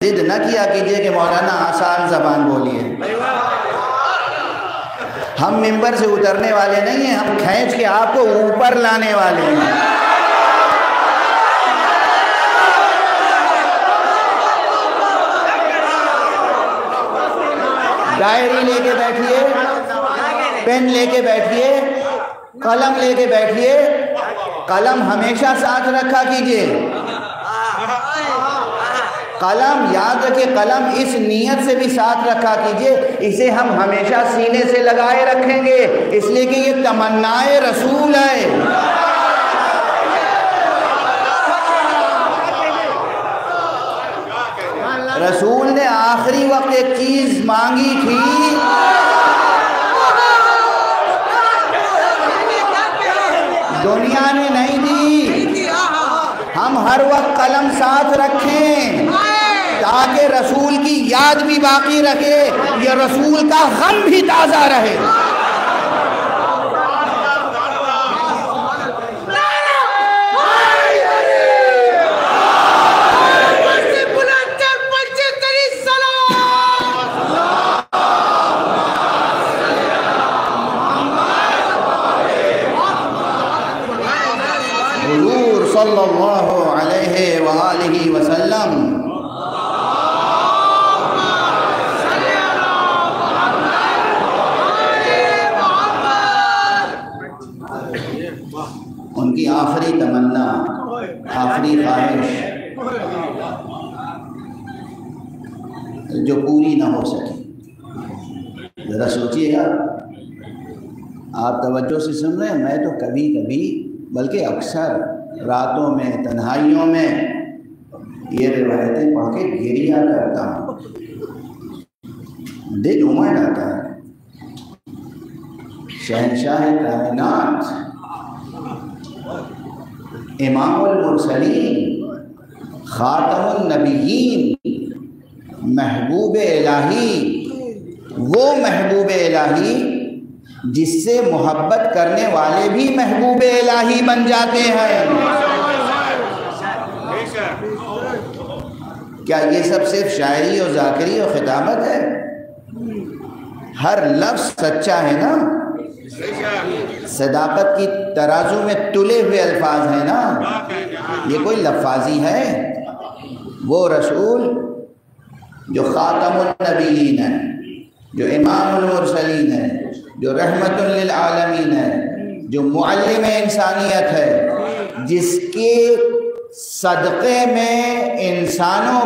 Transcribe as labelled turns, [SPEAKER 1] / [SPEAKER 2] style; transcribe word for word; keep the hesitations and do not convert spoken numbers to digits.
[SPEAKER 1] ضد نہ کیا کیجئے کہ مولانا آسان زبان بولیے. ہم ممبر سے اترنے والے نہیں ہیں، ہم کھینچ کے آپ کو اوپر لانے والے ہیں. ڈائری لے کے بیٹھیے، پین لے کے بیٹھیے، قلم لے کے بیٹھیے. قلم ہمیشہ ساتھ رکھا کیجئے. قلم یاد رکھے، قلم اس نیت سے بھی ساتھ رکھا کیجئے اسے ہم ہمیشہ سینے سے لگائے رکھیں گے، اس لیے کہ یہ تمنائے رسول ہے. رسول نے آخری وقت ایک چیز مانگی تھی، دنیا نے نہیں دی. ہم ہر وقت قلم ساتھ رکھیں تاکہ رسول کی یاد بھی باقی رہے، یہ رسول کا غم بھی تازہ رہے. حضور صلی اللہ علیہ وآلہ وسلم ان کی آخری تمنا، آخری خواہش جو پوری نہ ہو سکی. ذرا سوچئے گا، آپ توجہ سے سن رہے ہیں، میں تو کبھی کبھی بلکہ اکثر راتوں میں تنہائیوں میں یہ روایتیں پڑھ کے گریہ کرتا ہوں، دل امڑ آتا ہے. شہنشاہ کائنات، امام المرسلین، خاتم النبیین، محبوب الہی، وہ محبوب الہی جس سے محبت کرنے والے بھی محبوب الہی بن جاتے ہیں. کیا یہ سب صرف شاعری اور ذاکری اور خطابت ہے؟ ہر لفظ سچا ہے نا؟ صداقت کی ترازو میں تلے ہوئے الفاظ ہیں نا؟ یہ کوئی لفاظی ہے؟ وہ رسول جو خاتم النبیین ہے، جو امام المرسلین ہے، جو رحمت للعالمین ہے، جو معلم انسانیت ہے، جس کے صدقے میں انسانوں